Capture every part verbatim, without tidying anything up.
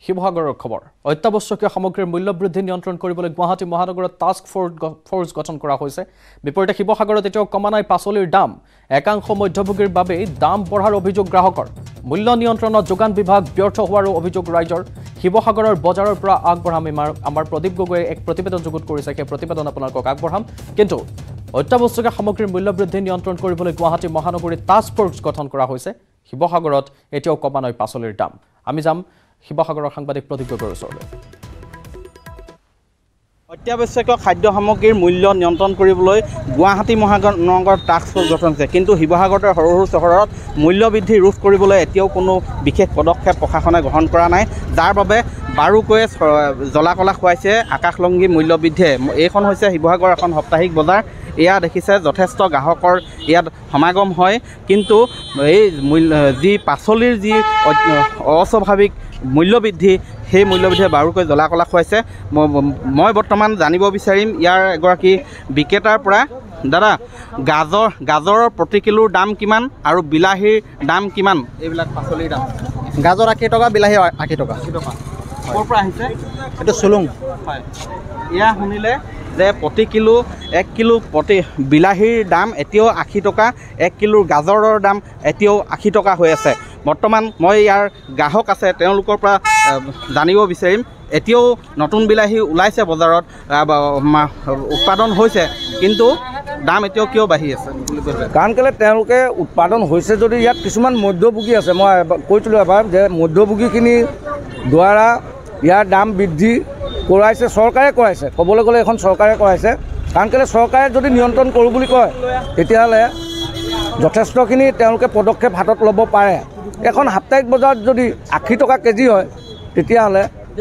শিৱসাগৰৰ খবৰ অত্যাৱশ্যকীয় সামগ্ৰীৰ মূল্য বৃদ্ধি নিয়ন্ত্ৰণ কৰিবলৈ গুৱাহাটী মহানগৰত টাস্ক ফ'ৰ্চ গঠন কৰা হৈছে বিপৰীতে শিৱসাগৰত এতিয়াও কমা নাই পাচলিৰ দাম একাংশ মধ্যভোগীৰ বাবে দাম বঢ়াৰ অভিযোগ গ্ৰাহকৰ মূল্য নিয়ন্ত্ৰণত যোগান বিভাগ ব্যৰ্থ হোৱাৰ অভিযোগ ৰাইজৰ শিৱসাগৰৰ বজাৰৰ পৰা আগবঢ়াম আমাৰ প্ৰদীপ গগৈয়ে এক প্ৰতিবেদন যুগুত কৰিছে সেই প্ৰতিবেদন আপোনালোকক আগবঢ়াম কিন্তু অত্যাৱশ্যকীয় সামগ্ৰীৰ মূল্য বৃদ্ধি নিয়ন্ত্ৰণ কৰিবলৈ গুৱাহাটী মহানগৰীত টাস্ক ফ'ৰ্চ গঠন কৰা হৈছে শিৱসাগৰত এতিয়াও কমা নাই পাচলিৰ দাম আমি যাম শিৱসাগৰৰ সাংবাদিক প্ৰদীপ গগৈৰ ওচৰলৈ অত্যাৱশ্যকীয় খাদ্য সামগ্ৰীৰ মূল্য নিয়ন্ত্ৰণ কৰিবলৈ গুৱাহাটী মহানগৰ টাস্ক ফ'ৰ্চ গঠন হৈছে কিন্তু শিৱসাগৰৰ সৰু সৰু চহৰত মূল্য বৃদ্ধি ৰোধ কৰিবলৈ এতিয়াও কোনো বিশেষ পদক্ষেপ প্ৰশাসনে গ্ৰহণ কৰা নাই যাৰ বাবে বাৰুকৈয়ে জ্বলা কলা খুৱাইছে আকাশলংঘী মূল্য বৃদ্ধিয়ে এইখন হৈছে শিৱসাগৰ এখন সাপ্তাহিক বজাৰ এয়া দেখিছে যথেষ্ট গ্ৰাহকৰ ইয়াত সমাগম হয় কিন্তু এই যি পাচলিৰ যি অস্বাভাৱিক মূল্য বৃদ্ধি সেই মূল্য বৃদ্ধিয়ে বাৰুকৈ জ্বলা কলা খুৱাইছে মই বৰ্তমান জানিব বিচাৰিম ইয়াৰ এগৰাকী বিক্ৰেতাৰ পৰা দাদা গাজৰ গাজৰৰ প্ৰতি কিলোৰ দাম কিমান আৰু বিলাহীৰ দাম কিমান এইবিলাক পাচলিৰ দাম গাজৰ আশী টকা বিলাহী আশী টকা আশী টকা ক'ৰ পৰা আহিছে এইটো চুলুং হয় এয়া শুনিলে যে প্ৰতি কিলো এক কিলো প্ৰতি বিলাহীৰ দাম এতিয়াও আশী টকা এক কিলোৰ গাজৰৰ দাম এতিয়াও আশী টকা হৈ আছে বৰ্তমান মই ইয়াৰ গ্ৰাহক আছে তেওঁলোকৰ পৰা জানিব বিচাৰিম এতিয়াও নতুন বিলাহী ওলাইছে বজাৰত উৎপাদন হৈছে কিন্তু দাম এতিয়াও কিয় বাঢ়ি আছে কাৰণ কেলৈ তেওঁলোকে উৎপাদন হৈছে যদি ইয়াত কিছুমান মধ্যভোগী আছে মই কৈছিলোঁ এবাৰ যে মধ্যভোগীখিনিৰ দ্বাৰা ইয়াৰ দাম বৃদ্ধি কৰাইছে চৰকাৰে কৰাইছে ক'বলৈ গ'লে এখন চৰকাৰে কৰাইছে কাৰণ কেলৈ চৰকাৰে যদি নিয়ন্ত্ৰণ কৰোঁ বুলি কয় তেতিয়াহ'লে যথেষ্টখিনি তেওঁলোকে পদক্ষেপ হাতত ল'ব পাৰে এখন সাপ্তাহিক বজাৰত যদি আশী টকা কেজি হয় তেতিয়াহ'লে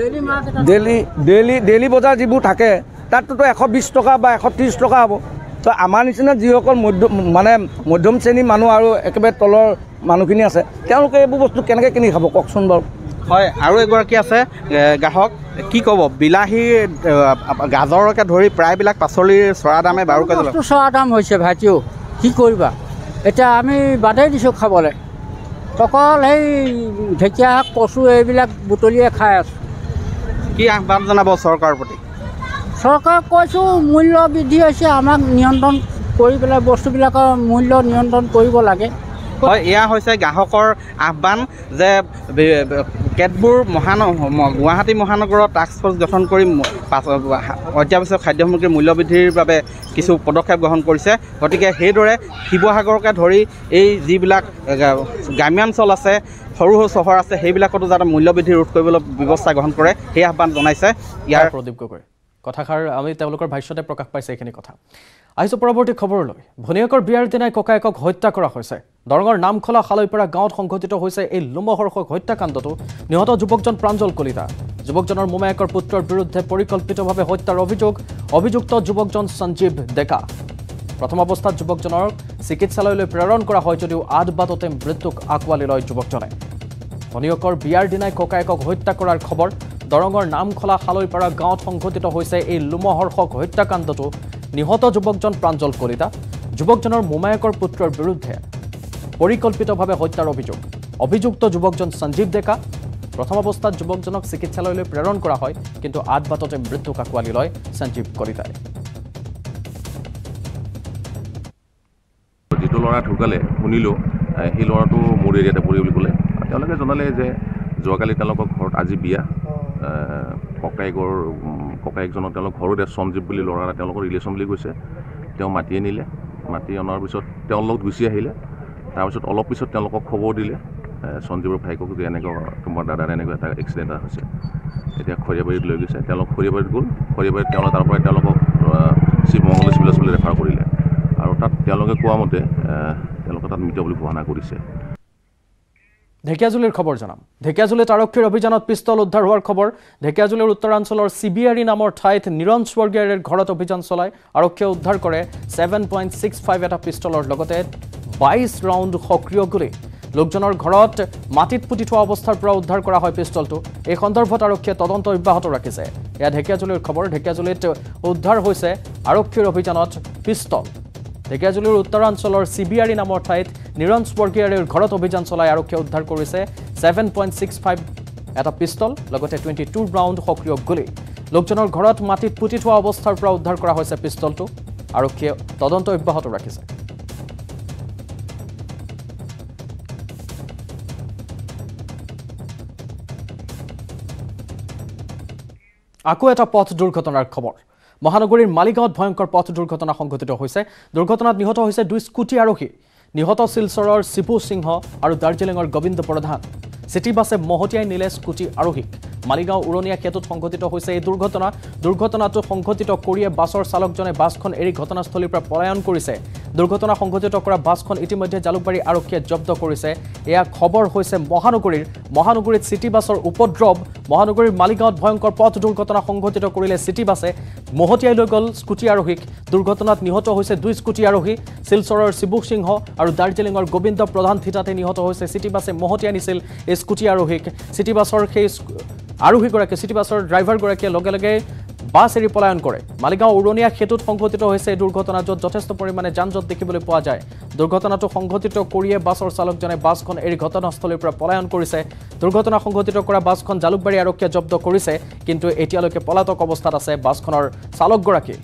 ডেইলি ডেইলি ডেইলি বজাৰ যিবোৰ থাকে তাততো এশ বিছ টকা বা এশ ত্ৰিছ টকা হ'ব তো আমাৰ নিচিনা যিসকল মধ্য মানে মধ্যম শ্ৰেণীৰ মানুহ আৰু একেবাৰে তলৰ মানুহখিনি আছে তেওঁলোকে এইবোৰ বস্তু কেনেকৈ কিনি খাব কওকচোন বাৰু হয় আৰু এগৰাকী আছে গ্ৰাহক কি ক'ব বিলাহীৰ গাজৰকে ধৰি প্ৰায়বিলাক পাচলিৰ চৰা দামে বাৰুকৈ চৰা দাম হৈছে ভাইটিও কি কৰিবা এতিয়া আমি বাদেই দিছোঁ খাবলৈ অকল সেই ঢেকীয়া শাক কচু এইবিলাক বুটলিয়ে খাই আছোঁ কি আহ্বান জনাব চৰকাৰৰ প্ৰতি চৰকাৰক কৈছোঁ মূল্য বৃদ্ধি হৈছে আমাক নিয়ন্ত্ৰণ কৰি পেলাই বস্তুবিলাকৰ মূল্য নিয়ন্ত্ৰণ কৰিব লাগে হয় এয়া হৈছে গ্ৰাহকৰ আহ্বান যে কেতবোৰ মহান গুৱাহাটী মহানগৰত টাস্ক ফ'ৰ্চ গঠন কৰি অত্যাৱশ্যক খাদ্য সামগ্ৰীৰ মূল্য বৃদ্ধিৰ বাবে কিছু পদক্ষেপ গ্ৰহণ কৰিছে গতিকে সেইদৰে শিৱসাগৰকে ধৰি এই যিবিলাক গ্ৰাম্যাঞ্চল আছে সৰু সৰু চহৰ আছে সেইবিলাকতো যাতে মূল্য বৃদ্ধি ৰোধ কৰিবলৈ ব্যৱস্থা গ্ৰহণ কৰে সেই আহ্বান জনাইছে ইয়াৰ প্ৰদীপ গগৈ কথাষাৰ আমি তেওঁলোকৰ ভাষ্যতে প্ৰকাশ পাইছে এইখিনি কথা আহিছোঁ পৰৱৰ্তী খবৰলৈ ভনীয়েকৰ বিয়াৰ দিনাই ককায়েকক হত্যা কৰা হৈছে দৰঙৰ নামখলা খালৈপাৰা গাঁৱত সংঘটিত হৈছে এই লোমহৰ্ষক হত্যাকাণ্ডটো নিহত যুৱকজন প্ৰাঞ্জল কলিতা যুৱকজনৰ মোমায়েকৰ পুত্ৰৰ বিৰুদ্ধে পৰিকল্পিতভাৱে হত্যাৰ অভিযোগ অভিযুক্ত যুৱকজন সঞ্জীৱ ডেকা প্ৰথম অৱস্থাত যুৱকজনৰ চিকিৎসালয়লৈ প্ৰেৰণ কৰা হয় যদিও আধ বাটতে মৃত্যুক আঁকোৱালি লয় যুৱকজনে ভনীয়েকৰ বিয়াৰ দিনাই ককায়েকক হত্যা কৰাৰ খবৰ দৰঙৰ নামখলা খালৈপাৰা গাঁৱত সংঘটিত হৈছে এই লোমহৰ্ষক হত্যাকাণ্ডটো নিহত যুৱকজন প্ৰাঞ্জল কলিতা যুৱকজনৰ মোমায়েকৰ পুত্ৰৰ বিৰুদ্ধে পৰিকল্পিতভাৱে হত্যাৰ অভিযোগ অভিযুক্ত যুৱকজন সঞ্জীৱ ডেকা প্ৰথম অৱস্থাত যুৱকজনক চিকিৎসালয়লৈ প্ৰেৰণ কৰা হয় কিন্তু আধ বাটতে মৃত্যুক আঁকোৱালি লয় সঞ্জীৱ কলিতাই যিটো ল'ৰা ঢুকালে শুনিলোঁ সেই ল'ৰাটো মোৰ এৰিয়াতে পৰি বুলি ক'লে তেওঁলোকে জনালে যে যোৱাকালি তেওঁলোকৰ ঘৰত আজি বিয়া ককায়েকৰ ককায়েকজনৰ তেওঁলোকৰ ঘৰতে সঞ্জীৱ বুলি ল'ৰা এটা তেওঁলোকৰ ৰিলেশ্যন বুলি কৈছে তেওঁ মাতি আনিলে মাতি অনাৰ পিছত তেওঁৰ লগত গুচি আহিলে তাৰপিছত অলপ পিছত তেওঁলোকক খবৰ দিলে সঞ্জীৱৰ ভাইকক যে এনেকুৱা তোমাৰ দাদাৰ এনেকুৱা এটা এক্সিডেণ্ট এটা হৈছে এতিয়া খৰিয়াবাৰীত লৈ গৈছে তেওঁলোক খৰিয়াবাৰীত গ'ল খৰিয়াবাৰীত তেওঁলোক তাৰ পৰাই তেওঁলোকক শিৱমংগল চিভিল হস্পিটেললৈ ৰেফাৰ কৰিলে আৰু তাত তেওঁলোকে কোৱা মতে তেওঁলোকে তাত মৃত বুলি ঘোষণা কৰিছে ঢেকিয়াজুলিৰ খবৰ জনাম ঢেকিয়াজুলিত আৰক্ষীৰ অভিযানত পিষ্টল উদ্ধাৰ হোৱাৰ খবৰ ঢেকিয়াজুলিৰ উত্তৰাঞ্চলৰ চিবিআৰি নামৰ ঠাইত নিৰঞ্জ স্বৰ্গীয়াৰীৰ ঘৰত অভিযান চলাই আৰক্ষীয়ে উদ্ধাৰ কৰে ছেভেন পইণ্ট ছিক্স ফাইভ এটা পিষ্টলৰ লগতে বাইছ ৰাউণ্ড সক্ৰিয় গুলী লোকজনৰ ঘৰত মাটিত পুতি থোৱা অৱস্থাৰ পৰা উদ্ধাৰ কৰা হয় পিষ্টলটো এই সন্দৰ্ভত আৰক্ষীয়ে তদন্ত অব্যাহত ৰাখিছে এয়া ঢেকিয়াজুলিৰ খবৰ ঢেকিয়াজুলিত উদ্ধাৰ হৈছে আৰক্ষীৰ অভিযানত পিষ্টল ঢেকিয়াজুলিৰ উত্তৰাঞ্চলৰ চিবিআৰি নামৰ ঠাইত নিৰঞ্জ স্বৰ্গীয়াৰীৰ ঘৰত অভিযান চলাই আৰক্ষীয়ে উদ্ধাৰ কৰিছে ছেভেন পইণ্ট ছিক্স ফাইভ এটা পিষ্টল লগতে টুৱেণ্টি টু ৰাউণ্ড সক্ৰিয় গুলী লোকজনৰ ঘৰত মাটিত পুতি থোৱা অৱস্থাৰ পৰা উদ্ধাৰ কৰা হৈছে পিষ্টলটো আৰক্ষীয়ে তদন্ত অব্যাহত ৰাখিছে আকৌ এটা পথ দুৰ্ঘটনাৰ খবৰ মহানগৰীৰ মালিগাঁৱত ভয়ংকৰ পথ দুৰ্ঘটনা সংঘটিত হৈছে দুৰ্ঘটনাত নিহত হৈছে দুই স্কুটি আৰোহী নিহত শিলচৰৰ শিবু সিংহ আৰু দাৰ্জিলিঙৰ গোবিন্দ প্ৰধান সিটি বাছে মহতিয়াই নিলে স্কুটি আৰোহীক মালিগাঁও উৰণীয়া ক্ষেত্ৰত সংঘটিত হৈছে এই দুৰ্ঘটনা দুৰ্ঘটনাটো সংঘটিত কৰিয়ে বাছৰ চালকজনে বাছখন এৰি ঘটনাস্থলীৰ পৰা পলায়ন কৰিছে দুৰ্ঘটনা সংঘটিত কৰা বাছখন ইতিমধ্যে জালুকবাৰী আৰক্ষীয়ে জব্দ কৰিছে এয়া খবৰ হৈছে মহানগৰীৰ মহানগৰীত সিটি বাছৰ উপদ্ৰৱ মহানগৰীৰ মালিগাঁৱত ভয়ংকৰ পথ দুৰ্ঘটনা সংঘটিত কৰিলে সিটি বাছে মহতিয়াই লৈ গ'ল স্কুটি আৰোহীক দুৰ্ঘটনাত নিহত হৈছে দুই স্কুটি আৰোহী শিলচৰৰ শিবু সিংহ আৰু দাৰ্জিলিঙৰ গোবিন্দ প্ৰধান থিতাতে নিহত হৈছে সিটি বাছে মহতিয়াই নিছিল এই স্কুটি আৰোহীক সিটি বাছৰ সেই আৰোহীগৰাকী সিটি বাছৰ ড্ৰাইভাৰগৰাকীয়ে লগে লগে বাছ এৰি পলায়ন কৰে মালিগাঁও উৰণীয়া ক্ষেত্ৰত সংঘটিত হৈছে এই দুৰ্ঘটনা য'ত যথেষ্ট পৰিমাণে যান-জঁট দেখিবলৈ পোৱা যায় দুৰ্ঘটনাটো সংঘটিত কৰিয়ে বাছৰ চালকজনে বাছখন এৰি ঘটনাস্থলীৰ পৰা পলায়ন কৰিছে দুৰ্ঘটনা সংঘটিত কৰা বাছখন জালুকবাৰী আৰক্ষীয়ে জব্দ কৰিছে কিন্তু এতিয়ালৈকে পলাতক অৱস্থাত আছে বাছখনৰ চালকগৰাকী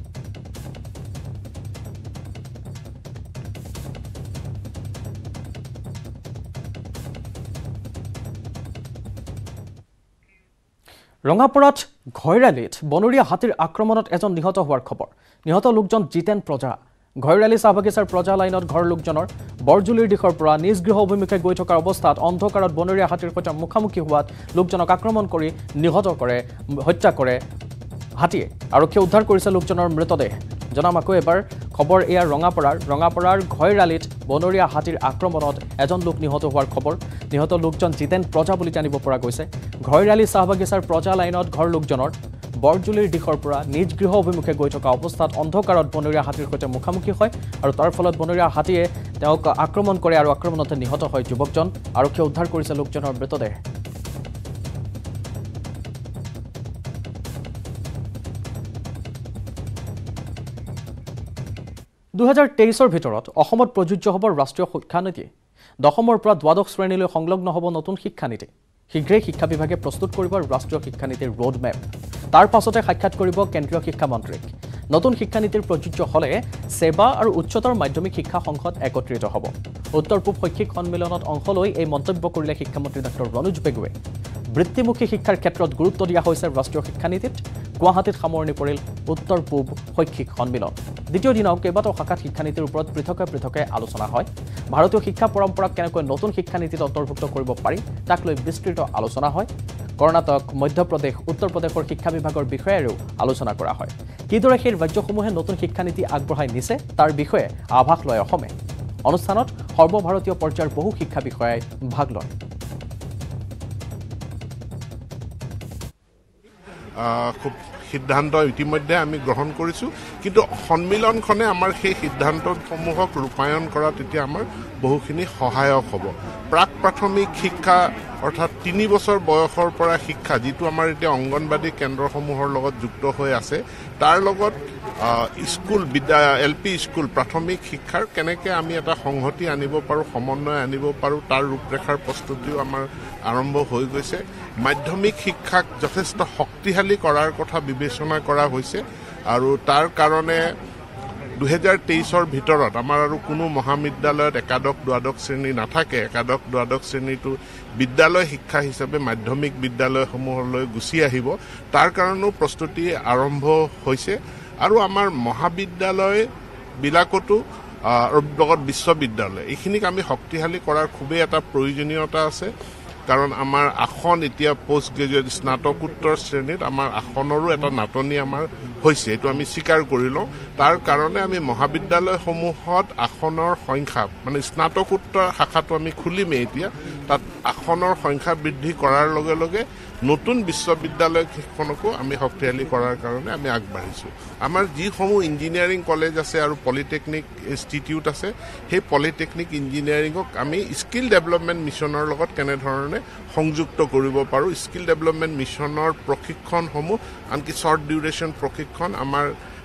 ৰঙাপৰাত ঘৈৰালীত বনৰীয়া হাতীৰ আক্ৰমণত এজন নিহত হোৱাৰ খবৰ নিহত লোকজন জিতেন প্ৰজা ঘৈৰালী চাহবাগিচাৰ প্ৰজা লাইনত ঘৰ লোকজনৰ বৰজুলিৰ দিশৰ পৰা নিজ গৃহ অভিমুখে গৈ থকাৰ অৱস্থাত অন্ধকাৰত বনৰীয়া হাতীৰ সৈতে মুখামুখি হোৱাত লোকজনক আক্ৰমণ কৰি নিহত কৰে হত্যা কৰে হাতীয়ে আৰক্ষীয়ে উদ্ধাৰ কৰিছে লোকজনৰ মৃতদেহ জনাম আকৌ এবাৰ খবৰ এয়া ৰঙাপৰাৰ ৰঙাপৰাৰ ঘৈৰালীত বনৰীয়া হাতীৰ আক্ৰমণত এজন লোক নিহত হোৱাৰ খবৰ নিহত লোকজন জিতেন প্ৰজা বুলি জানিব পৰা গৈছে ঘৈৰালী চাহবাগিচাৰ প্ৰজা লাইনত ঘৰ লোকজনৰ বৰজুলিৰ দিশৰ পৰা নিজ গৃহ অভিমুখে গৈ থকা অৱস্থাত অন্ধকাৰত বনৰীয়া হাতীৰ সৈতে মুখামুখি হয় আৰু তাৰ ফলত বনৰীয়া হাতীয়ে তেওঁক আক্ৰমণ কৰে আৰু আক্ৰমণতে নিহত হয় যুৱকজন আৰক্ষীয়ে উদ্ধাৰ কৰিছে লোকজনৰ মৃতদেহ দুহেজাৰ তেইছৰ ভিতৰত অসমত প্ৰযোজ্য হ'ব ৰাষ্ট্ৰীয় শিক্ষানীতি দশমৰ পৰা দ্বাদশ শ্ৰেণীলৈ সংলগ্ন হ'ব নতুন শিক্ষানীতি শীঘ্ৰেই শিক্ষা বিভাগে প্ৰস্তুত কৰিব ৰাষ্ট্ৰীয় শিক্ষানীতিৰ ৰোড মেপ তাৰ পাছতে সাক্ষাৎ কৰিব কেন্দ্ৰীয় শিক্ষামন্ত্ৰীক নতুন শিক্ষানীতিৰ প্ৰযোজ্য হ'লে সেৱা আৰু উচ্চতৰ মাধ্যমিক শিক্ষা সংসদ একত্ৰিত হ'ব উত্তৰ পূব শৈক্ষিক সন্মিলনত অংশ লৈ এই মন্তব্য কৰিলে শিক্ষামন্ত্ৰী ডক্টৰ ৰণোজ পেগুৱে বৃত্তিমুখী শিক্ষাৰ ক্ষেত্ৰত গুৰুত্ব দিয়া হৈছে ৰাষ্ট্ৰীয় শিক্ষানীতিত গুৱাহাটীত সামৰণি পৰিল উত্তৰ পূব শৈক্ষিক সন্মিলন দ্বিতীয় দিনাও কেইবাটাও শাখাত শিক্ষানীতিৰ ওপৰত পৃথকে পৃথকে আলোচনা হয় ভাৰতীয় শিক্ষা পৰম্পৰাক কেনেকৈ নতুন শিক্ষানীতিত অন্তৰ্ভুক্ত কৰিব পাৰি তাক লৈ বিস্তৃত আলোচনা হয় কৰ্ণাটক মধ্যপ্ৰদেশ উত্তৰ প্ৰদেশৰ শিক্ষা বিভাগৰ বিষয়েও আলোচনা কৰা হয় কিদৰে সেই ৰাজ্যসমূহে নতুন শিক্ষানীতি আগবঢ়াই নিছে তাৰ বিষয়ে আভাস লয় অসমে অনুষ্ঠানত সৰ্বভাৰতীয় পৰ্যায়ৰ বহু শিক্ষা বিষয়াই ভাগ লয় খুব সিদ্ধান্ত ইতিমধ্যে আমি গ্ৰহণ কৰিছোঁ কিন্তু সন্মিলনখনে আমাৰ সেই সিদ্ধান্তসমূহক ৰূপায়ণ কৰাত এতিয়া আমাৰ বহুখিনি সহায়ক হ'ব প্ৰাক প্ৰাথমিক শিক্ষা অৰ্থাৎ তিনি বছৰ বয়সৰ পৰা শিক্ষা যিটো আমাৰ এতিয়া অংগনবাদী কেন্দ্ৰসমূহৰ লগত যুক্ত হৈ আছে তাৰ লগত স্কুল বিদ্যা এল পি স্কুল প্ৰাথমিক শিক্ষাৰ কেনেকৈ আমি এটা সংহতি আনিব পাৰোঁ সমন্বয় আনিব পাৰোঁ তাৰ ৰূপৰেখাৰ প্ৰস্তুতিও আমাৰ আৰম্ভ হৈ গৈছে মাধ্যমিক শিক্ষাক যথেষ্ট শক্তিশালী কৰাৰ কথা বিবেচনা কৰা হৈছে আৰু তাৰ কাৰণে দুহেজাৰ তেইছৰ ভিতৰত আমাৰ আৰু কোনো মহাবিদ্যালয়ত একাদশ দ্বাদশ শ্ৰেণী নাথাকে একাদশ দ্বাদশ শ্ৰেণীটো বিদ্যালয় শিক্ষা হিচাপে মাধ্যমিক বিদ্যালয়সমূহলৈ গুচি আহিব তাৰ কাৰণেও প্ৰস্তুতি আৰম্ভ হৈছে আৰু আমাৰ মহাবিদ্যালয়বিলাকতো লগত বিশ্ববিদ্যালয় এইখিনিক আমি শক্তিশালী কৰাৰ খুবেই এটা প্ৰয়োজনীয়তা আছে কাৰণ আমাৰ আসন এতিয়া পোষ্ট গ্ৰেজুৱেট স্নাতকোত্তৰ শ্ৰেণীত আমাৰ আসনৰো এটা নাটনি আমাৰ হৈছে এইটো আমি স্বীকাৰ কৰি লওঁ তাৰ কাৰণে আমি মহাবিদ্যালয়সমূহত আসনৰ সংখ্যা মানে স্নাতকোত্তৰ শাখাটো আমি খুলিমেই এতিয়া তাত আসনৰ সংখ্যা বৃদ্ধি কৰাৰ লগে লগে নতুন বিশ্ববিদ্যালয়খনকো আমি শক্তিশালী কৰাৰ কাৰণে আমি আগবাঢ়িছোঁ আমাৰ যিসমূহ ইঞ্জিনিয়াৰিং কলেজ আছে আৰু পলিটেকনিক ইনষ্টিটিউট আছে সেই পলিটেকনিক ইঞ্জিনিয়াৰিঙক আমি স্কিল ডেভেলপমেণ্ট মিছনৰ লগত কেনেধৰণে সংযুক্ত কৰিব পাৰোঁ স্কিল ডেভেলপমেণ্ট মিছনৰ প্ৰশিক্ষণসমূহ আনকি শ্বৰ্ট ডিউৰেশ্যন প্ৰশিক্ষণ আমাৰ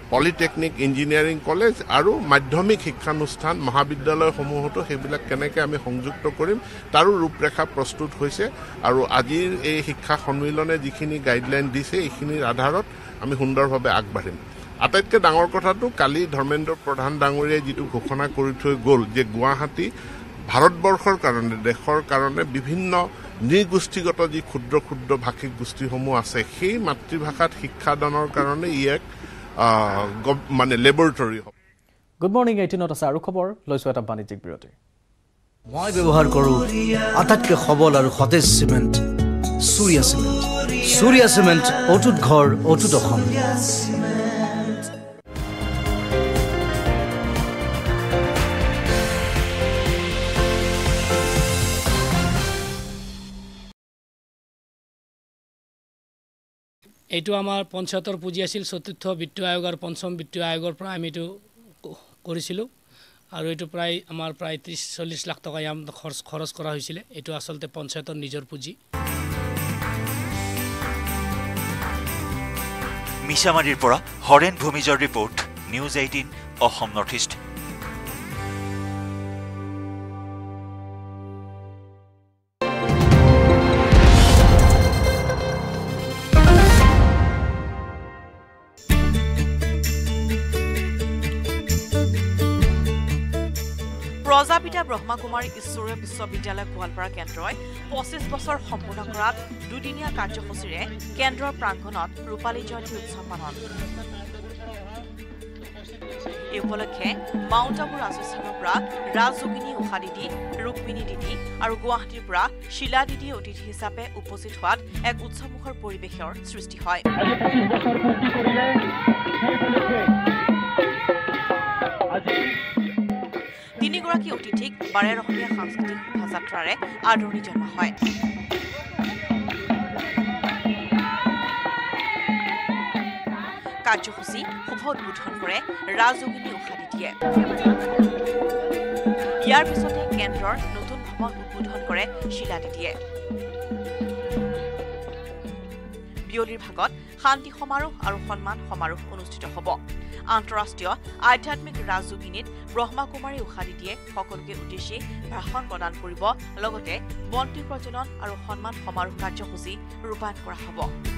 পলিটেকনিক ইঞ্জিনিয়াৰিং কলেজ আৰু মাধ্যমিক শিক্ষানুষ্ঠান মহাবিদ্যালয়সমূহতো সেইবিলাক কেনেকৈ আমি সংযুক্ত কৰিম তাৰো ৰূপৰেখা প্ৰস্তুত হৈছে আৰু আজিৰ এই শিক্ষা সন্মিলনে যিখিনি গাইডলাইন দিছে এইখিনিৰ আধাৰত আমি সুন্দৰভাৱে আগবাঢ়িম আটাইতকৈ ডাঙৰ কথাটো কালি ধৰ্মেন্দ্ৰ প্ৰধান ডাঙৰীয়াই যিটো ঘোষণা কৰি থৈ গ'ল যে গুৱাহাটী ভাৰতবৰ্ষৰ কাৰণে দেশৰ কাৰণে বিভিন্ন নৃগোষ্ঠীগত যি ক্ষুদ্ৰ ক্ষুদ্ৰ ভাষিক গোষ্ঠীসমূহ আছে সেই মাতৃভাষাত শিক্ষাদানৰ কাৰণে ই এক মানে লেবৰেটৰী হ'ব গুড মৰ্নিং এইটিনত আছে আৰু খবৰ লৈছো এটা বাণিজ্যিক বিৰতি মই ব্যৱহাৰ কৰোঁ আটাইতকৈ সবল আৰু সতেজ cement Surya cement Surya cement অটুট ঘৰ অটুট অসম এইটো আমাৰ পঞ্চায়তৰ পুঁজি আছিল চতুৰ্থ বিত্ত আয়োগ আৰু পঞ্চম বিত্ত আয়োগৰ পৰা আমি এইটো কৰিছিলোঁ আৰু এইটো প্ৰায় আমাৰ প্ৰায় ত্ৰিছ চল্লিছ লাখ টকা ইয়াত খৰচ খৰচ কৰা হৈছিলে এইটো আচলতে পঞ্চায়তৰ নিজৰ পুঁজি মিছামাৰীৰ পৰা হৰেণ ভূমিজৰ report news eighteen Assam north east Prajapita Brahmakumari ঈশ্বৰীয় বিশ্ববিদ্যালয় গোৱালপাৰা কেন্দ্ৰই পঁচিছ বছৰ সম্পূৰ্ণ কৰাত দুদিনীয়া কাৰ্যসূচীৰে কেন্দ্ৰৰ প্ৰাংগণত ৰূপালী জয়ন্তী উৎসৱ পালন এই উপলক্ষে মাউণ্ট আবু ৰাজস্থানৰ পৰা ৰাজযোগিনী উষা দিদি ৰুক্মিণী দিদি আৰু গুৱাহাটীৰ পৰা শিলা দিদি অতিথি হিচাপে উপস্থিত হোৱাত এক উৎসৱমুখৰ পৰিৱেশৰ সৃষ্টি হয় তিনিগৰাকী অতিথিক বাৰে ৰহণীয়া সাংস্কৃতিক শোভাযাত্ৰাৰে আদৰণি জনোৱা হয় কাৰ্যসূচী শুভ উদ্বোধন কৰে ৰাজযোগিনী উষা দিদিয়ে ইয়াৰ পিছতে কেন্দ্ৰৰ নতুন ভৱন উদ্বোধন কৰে শিলা দিদিয়ে বিয়লিৰ ভাগত শান্তি সমাৰোহ আৰু সন্মান সমাৰোহ অনুষ্ঠিত হ'ব আন্তঃৰাষ্ট্ৰীয় আধ্যাত্মিক ৰাজযোগিনীত ব্ৰহ্মাকুমাৰী উষা দিদিয়ে সকলোকে উদ্দেশ্যি ভাষণ প্ৰদান কৰিব লগতে বন্তি প্ৰজ্বলন আৰু সন্মান সমাৰোহ কাৰ্যসূচী ৰূপায়ণ কৰা হ'ব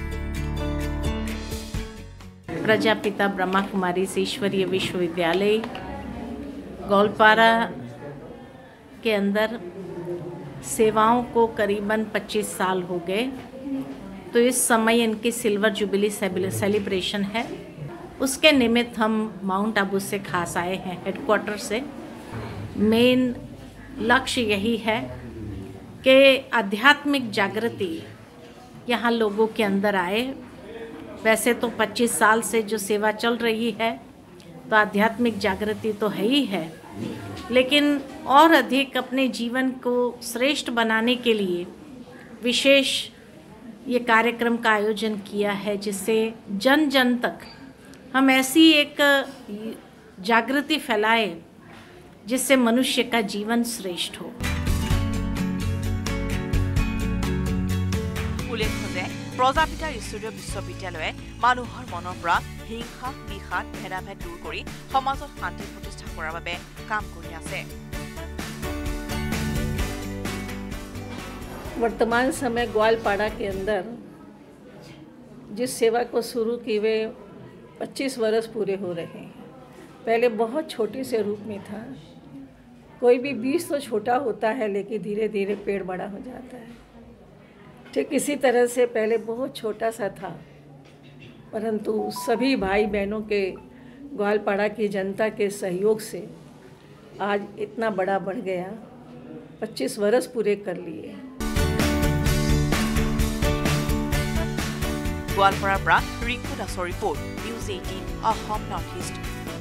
प्रजापिता ब्रह्मा कुमारी ईश्वरीय विश्वविद्यालय गोलपारा के अंदर सेवाओं को करीबन पच्चीस साल हो गए तो इस समय इनकी सिल्वर जुबली सेलिब्रेशन है उसके निमित्त हम माउंट आबू से खास आए हैं हेडक्वार्टर से मेन लक्ष्य यही है कि आध्यात्मिक जागृति यहाँ लोगों के अंदर आए वैसे तो पच्चीस साल से जो सेवा चल रही है तो आध्यात्मिक जागृति तो है ही है लेकिन और अधिक अपने जीवन को श्रेष्ठ बनाने के लिए विशेष ये कार्यक्रम का आयोजन किया है जिससे जन जन तक हम ऐसी एक जागृति फैलाएं जिससे मनुष्य का जीवन श्रेष्ठ हो প্ৰজাপিতা ঈশ্বৰীয় বিশ্ববিদ্যালয়ে মানুহৰ মনৰ পৰা হিংসা বিষাদ ভেদাভেদ দূৰ কৰি সমাজত শান্তি প্ৰতিষ্ঠা কৰাৰ বাবে কাম কৰি আছে वर्तमान समय ग्वालपाड़ा के अंदर जिस सेवा को शुरू की वे पच्चीस वर्ष पूरे हो रहे हैं पहले बहुत छोटे से रूप में था कोई भी बीज तो छोटा होता है लेकिन धीरे धीरे पेड़ बड़ा हो जाता है ठीक इसी तरह से पहले बहुत छोटा सा था परंतु सभी भाई बहनों के ग्वालपाड़ा की जनता के सहयोग से आज इतना बड़ा बढ़ गया पच्चीस वर्ष पूरे कर लिए গোৱালপাৰাৰ পৰা ৰিংকু দাসৰ report news eighteen Assam north east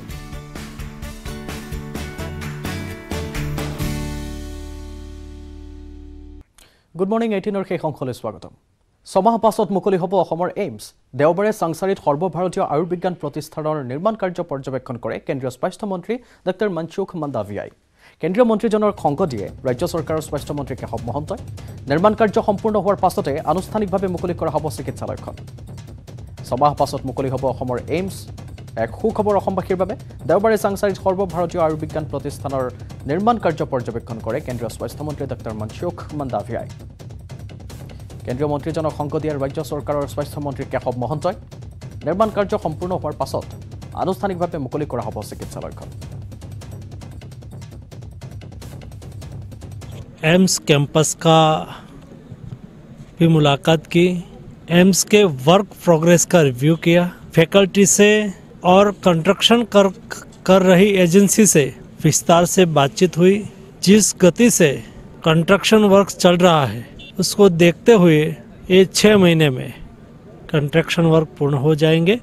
good morning এইটিনৰ শেষ অংশলৈ স্বাগতম ছমাহ পাছত মুকলি হ'ব অসমৰ এইমছ দেওবাৰে চাংচাৰীত সৰ্বভাৰতীয় আয়ুৰ্বিজ্ঞান প্ৰতিষ্ঠানৰ নিৰ্মাণ কাৰ্য পৰ্যবেক্ষণ কৰে কেন্দ্ৰীয় স্বাস্থ্য মন্ত্ৰী ডক্টৰ মনসুখ মাণ্ডাভিয়াই কেন্দ্ৰীয় মন্ত্ৰীজনৰ সংগ দিয়ে ৰাজ্য চৰকাৰৰ স্বাস্থ্য মন্ত্ৰী কেশৱ মহন্তই নিৰ্মাণ কাৰ্য সম্পূৰ্ণ হোৱাৰ পাছতে আনুষ্ঠানিকভাৱে মুকলি কৰা হ'ব চিকিৎসালয়খন ছমাহ পাছত মুকলি হ'ব অসমৰ এইমছ এক সুখবৰ অসমবাসীৰ বাবে দেওবাৰে চাংচাৰিত সৰ্বভাৰতীয় আয়ুৰ্বিজ্ঞান প্ৰতিষ্ঠানৰ নিৰ্মাণ কাৰ্য পৰ্যবেক্ষণ কৰে কেন্দ্ৰীয় স্বাস্থ্যমন্ত্ৰী ডক্টৰ মনসুখ মাণ্ডাভিয়াই কেন্দ্ৰীয় মন্ত্ৰীজনক সংগ দিয়াৰ ৰাজ্য চৰকাৰৰ স্বাস্থ্যমন্ত্ৰী কেশৱ মহন্তই নিৰ্মাণ কাৰ্য সম্পূৰ্ণ হোৱাৰ পাছত আনুষ্ঠানিকভাৱে মুকলি কৰা হ'ব চিকিৎসালয়খন एम्स कैंपस का भी मुलाकात की एम्स के वर्क प्रोग्रेस का रिव्यू किया फैकल्टी से और कंस्ट्रक्शन कर कर रही एजेंसी से विस्तार से बातचीत हुई जिस गति से कंस्ट्रक्शन वर्क चल रहा है उसको देखते हुए ये छः महीने में कंस्ट्रक्शन वर्क पूर्ण हो जाएंगे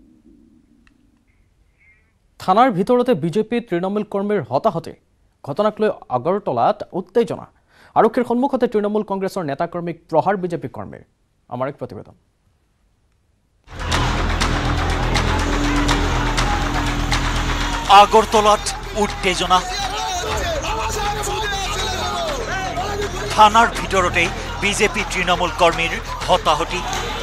থানাৰ ভিতৰতে বিজেপি তৃণমূল কৰ্মীৰ হতাহতে ঘটনাক লৈ আগৰতলাত উত্তেজনা আৰক্ষীৰ সন্মুখতে তৃণমূল কংগ্ৰেছৰ নেতা কৰ্মীক প্ৰহাৰ বিজেপি কৰ্মীৰ আমাৰ এক প্ৰতিবেদন আগৰতলাত উত্তেজনা থানাৰ ভিতৰতে বিজেপি তৃণমূল কৰ্মীৰ হতাহতি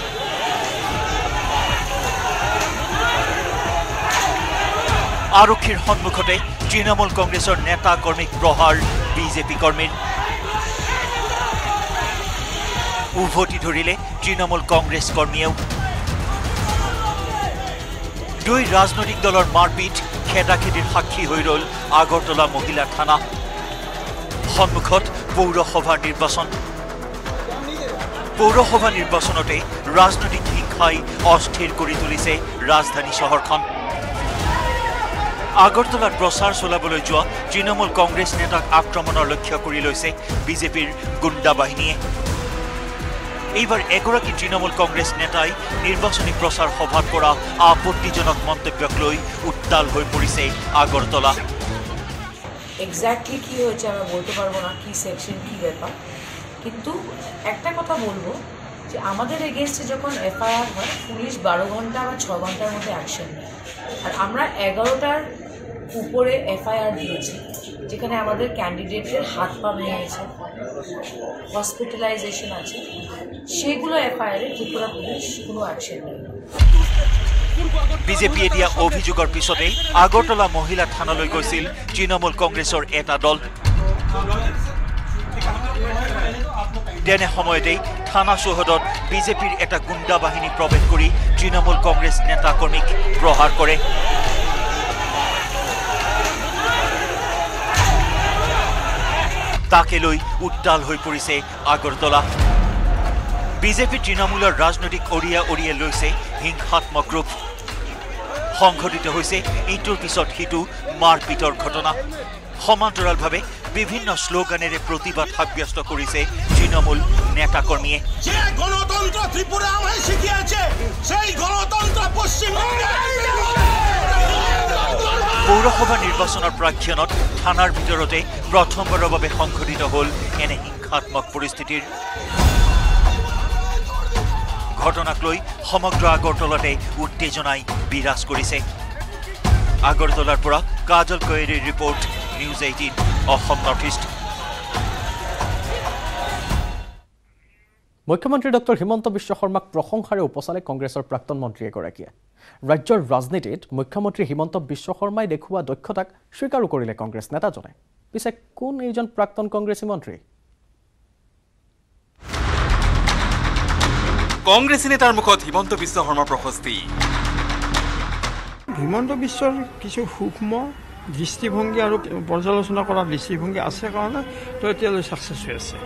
আৰক্ষীৰ সন্মুখতে তৃণমূল কংগ্ৰেছৰ নেতা কৰ্মীক প্ৰহাৰ বিজেপি কৰ্মীৰ উভতি ধৰিলে তৃণমূল কংগ্ৰেছ কৰ্মীয়েও দুই ৰাজনৈতিক দলৰ মাৰপিট খেদাখেদিৰ সাক্ষী হৈ ৰল আগৰতলা মহিলা থানা সন্মুখত পৌৰসভা নিৰ্বাচন পৌৰসভা নিৰ্বাচনতে ৰাজনৈতিক হিংসাই অস্থিৰ কৰি তুলিছে ৰাজধানী চহৰখন আগৰতলাত প্ৰচাৰ চলাবলৈ যোৱা তৃণমূল কংগ্ৰেছ নেতাক আক্ৰমণৰ লক্ষ্য কৰি লৈছে বিজেপিৰ গুণ্ডা বাহিনীয়ে এইবাৰ এগৰাকী তৃণমূল কংগ্ৰেছ নেতাই নিৰ্বাচনী প্ৰচাৰ সভাত কৰা আপত্তিজনক মন্তব্যক লৈ উত্তাল হৈ পৰিছে আগৰতলা এক্স্যাক্টলি কি হয়েছে আমি বলতে পারবো না কি সেকশন কি ব্যাপার কিন্তু একটা কথা বলবো যে আমাদের এগেইনস্টে যখন এফআইআর হয় পুলিশ বারো ঘন্টা বা ছ ঘন্টার মধ্যে অ্যাকশন নেয় আর আমরা এগারোটার উপরে এফআইআর দিয়েছি যেখানে আমাদের ক্যান্ডিডেটদের হাত পা ভেঙে গেছে হসপিটালাইজেশন আছে সেগুলো এফআইআরে ত্রিপুরা পুলিশ কোনো অ্যাকশন নেয় বিজেপিয়ে দিয়া অভিযোগৰ পিছতে আগৰতলা মহিলা থানালৈ গৈছিল তৃণমূল কংগ্ৰেছৰ এটা দল তেনে সময়তেই থানা চৌহদত বিজেপিৰ এটা গুণ্ডা বাহিনী প্ৰৱেশ কৰি তৃণমূল কংগ্ৰেছ নেতা কৰ্মীক প্ৰহাৰ কৰে তাকে লৈ উত্তাল হৈ পৰিছে আগৰতলা বিজেপি তৃণমূলৰ ৰাজনৈতিক অৰিয়া অৰিয়ে লৈছে হিংসাত্মক ৰূপ সংঘটিত হৈছে ইটোৰ পিছত সিটো মাৰপিটৰ ঘটনা সমান্তৰালভাৱে বিভিন্ন শ্লোগানেৰে প্ৰতিবাদ সাব্যস্ত কৰিছে তৃণমূল নেতা কৰ্মীয়ে গণতন্ত্র ত্রিপুরা আমায় শিখিয়েছে সেই গণতন্ত্র পশ্চিম পৌৰসভা নিৰ্বাচনৰ প্ৰাক্ষণত থানাৰ ভিতৰতে প্ৰথমবাৰৰ বাবে সংঘটিত হ'ল এনে হিংসাত্মক পৰিস্থিতিৰ ঘটনাক লৈ সমগ্ৰ আগৰতলাতে উত্তেজনাই বিৰাজ কৰিছে আগৰতলাৰ পৰা কাজল কৈৰীৰ report news eighteen Assam north east মুখ্যমন্ত্ৰী ডক্টৰ হিমন্ত বিশ্ব শৰ্মাক প্ৰশংসাৰে উপচালে কংগ্ৰেছৰ প্ৰাক্তন মন্ত্ৰী এগৰাকীয়ে ৰাজ্যৰ ৰাজনীতিত মুখ্যমন্ত্ৰী হিমন্ত বিশ্ব শৰ্মাই দেখুওৱা দক্ষতাক স্বীকাৰো কৰিলে কংগ্ৰেছ নেতাজনে পিছে কোন এইজন প্ৰাক্তন কংগ্ৰেছী মন্ত্ৰী কংগ্ৰেছী নেতাৰ মুখত হিমন্ত বিশ্ব শৰ্মাৰ প্ৰশস্তি হিমন্ত বিশ্বৰ কিছু সূক্ষ্ম দৃষ্টিভংগী আৰু পৰ্যালোচনা কৰা দৃষ্টিভংগী আছে কাৰণে তো এতিয়ালৈ ছাকচেছ হৈ আছে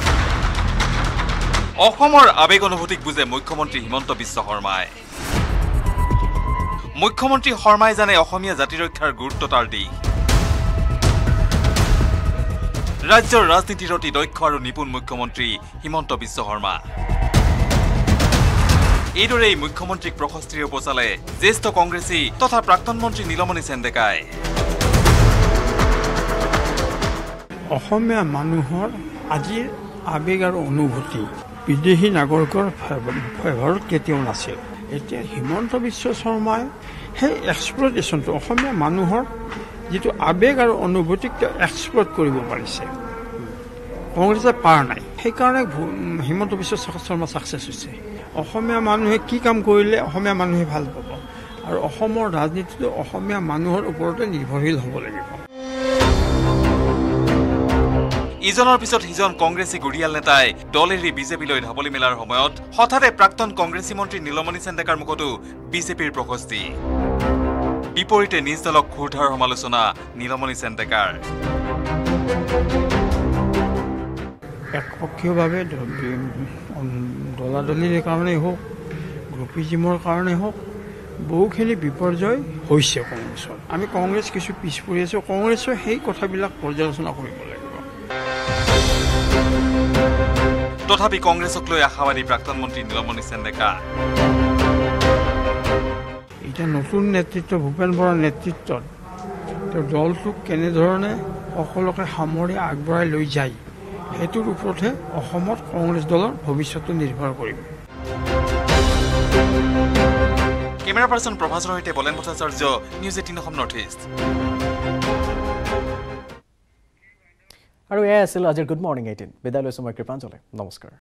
অসমৰ আবেগ অনুভূতিক বুজে মুখ্যমন্ত্ৰী হিমন্ত বিশ্ব শৰ্মাই মুখ্যমন্ত্ৰী শৰ্মাই জানে অসমীয়া জাতি ৰক্ষাৰ গুৰুত্ব তাৰ দিশ ৰাজ্যৰ ৰাজনীতিৰ অতি দক্ষ আৰু নিপুণ মুখ্যমন্ত্ৰী হিমন্ত বিশ্ব শৰ্মা এইদৰেই মুখ্যমন্ত্ৰীক প্ৰশস্তিৰে উপচালে জ্যেষ্ঠ কংগ্ৰেছী তথা প্ৰাক্তন মন্ত্ৰী নীলমণি চেণ্ডেকাই অসমীয়া মানুহৰ আজিৰ আবেগ আৰু অনুভূতি বিদেশী নাগৰিকৰ ফেভাৰত কেতিয়াও নাছিল এতিয়া হিমন্ত বিশ্ব শৰ্মাই সেই এক্সপ্ল'টেশ্যনটো অসমীয়া মানুহৰ যিটো আবেগ আৰু অনুভূতিক তেওঁ এক্সপ্ল'ট কৰিব পাৰিছে কংগ্ৰেছে পাৰা নাই সেইকাৰণে হিমন্ত বিশ্ব শৰ্মা ছাকচেছ হৈছে অসমীয়া মানুহে কি কাম কৰিলে অসমীয়া মানুহে ভাল পাব আৰু অসমৰ ৰাজনীতিটো অসমীয়া মানুহৰ ওপৰতে নিৰ্ভৰশীল হ'ব লাগিব। ইজনৰ পিছত সিজন কংগ্ৰেছী গুৰিয়াল নেতাই দল এৰি বিজেপিলৈ ঢাপলি মেলাৰ সময়ত হঠাতে প্ৰাক্তন কংগ্ৰেছী মন্ত্ৰী নীলমণি চেন ডেকাৰ মুখতো বিজেপিৰ প্ৰশস্তি। বিপৰীতে নিজ দলক ক্ষুৰধাৰ সমালোচনা নীলমণি চেন ডেকাৰ। একপক্ষীয়ভাৱে দলাদলিৰ কাৰণেই হওক গ্ৰুপিজিমৰ কাৰণেই হওক বহুখিনি বিপৰ্যয় হৈছে কংগ্ৰেছৰ। আমি কংগ্ৰেছ কিছু পিছ পৰি আছোঁ, কংগ্ৰেছৰ সেই কথাবিলাক পৰ্যালোচনা কৰিব লাগিব। তথাপি কংগ্ৰেছক লৈ আশাবাদী প্ৰাক্তন মন্ত্ৰী নীলমণি চেন ডেকা। এতিয়া নতুন নেতৃত্ব ভূপেন বৰাৰ নেতৃত্বত তেওঁ দলটোক কেনেধৰণে সকলোকে সামৰি আগবঢ়াই লৈ যায় সেইটোৰ ওপৰতহে অসমত কংগ্ৰেছ দলৰ ভৱিষ্যতটো নিৰ্ভৰ কৰিব। কেমেৰা পাৰ্চন প্ৰভাসৰ সৈতে Bolen Bhattacharya, news eighteen Assam north east. আৰু এয়া আছিল আজিৰ গুড মৰ্ণিং এইটিন। বিদায় লৈছোঁ মই কৃপাঞ্জলে, নমস্কাৰ।